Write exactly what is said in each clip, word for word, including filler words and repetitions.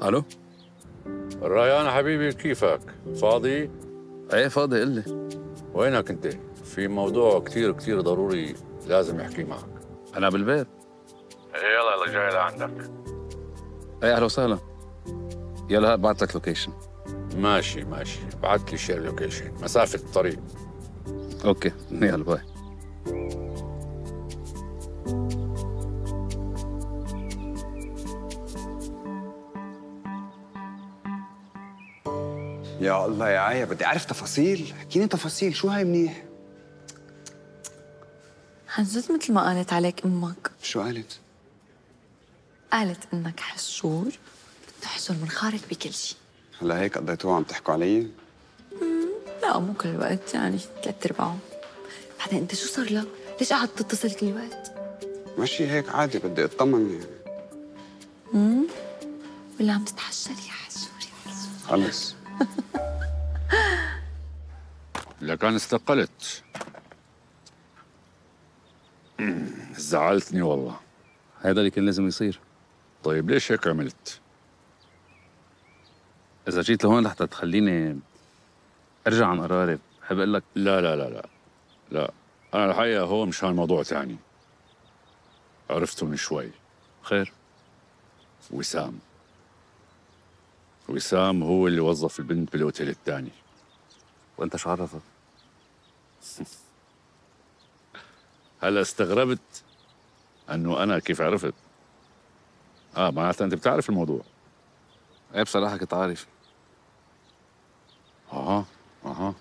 الو. ريان حبيبي، كيفك؟ فاضي؟ ايه فاضي، قل لي. وينك انت؟ في موضوع كثير كثير ضروري لازم احكي معك. انا بالبيت. ايه يلا يلا جاي لعندك. ايه اهلا وسهلا. يلا بعت لك لوكيشن. ماشي ماشي، بعت لي شير لوكيشن، مسافة الطريق. اوكي يلا باي. يا الله يا عاية، بدي أعرف تفاصيل، احكيني تفاصيل، شو هاي منيح؟ عن جد مثل ما قالت عليك أمك. شو قالت؟ قالت إنك حشور بتحشر منخارك بكل شيء. هلا هيك قضيتوها عم تحكوا علي؟ لا مو كل الوقت، يعني ثلاث أرباعه. بعدين أنت شو صار لك؟ ليش قاعد تتصل كل الوقت؟ ماشي هيك عادي، بدي أطمن يعني. امم ولا عم تتحشر يا حشور يا حشور؟ خلص. لكان استقلت. زعلتني والله. هيدا اللي كان لازم يصير. طيب ليش هيك عملت؟ اذا جيت لهون لحتى تخليني ارجع عن قراري، بحب اقول لك لا لا لا لا لا، أنا الحقيقة هو مشان موضوع تاني. عرفته من شوي. خير. وسام. وسام هو اللي وظف البنت بالأوتيل الثاني. وانت شو عرفك؟ هلا استغربت انه انا كيف عرفت؟ اه معناتها انت بتعرف الموضوع. ايه بصراحه كنت عارف. اها اها.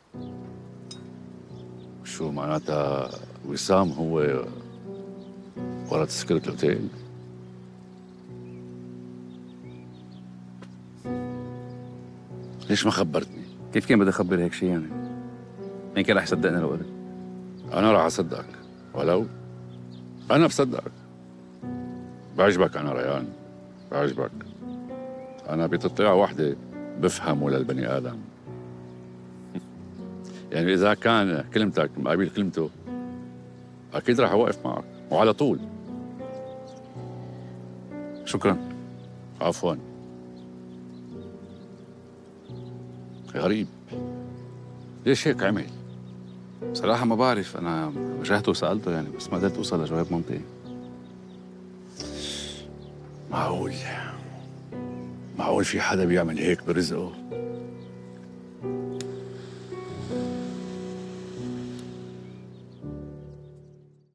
شو معناتها وسام هو ورا تذكرة الاوتيل؟ ليش ما خبرتني؟ كيف كان بدي اخبر هيك شيء يعني؟ مين كان رح يصدقني لو قلت؟ انا راح اصدقك، ولو انا بصدقك. بعجبك انا ريان، بعجبك. انا بتطلع وحده بفهمه للبني ادم. يعني اذا كان كلمتك مقابل كلمته اكيد راح اوقف معك وعلى طول. شكرا. عفوا. غريب، ليش هيك عمل؟ بصراحه ما بعرف، انا واجهته وسالته يعني، بس ما قدرت اوصل لجواب منطقي. معقول معقول في حدا بيعمل هيك برزقه؟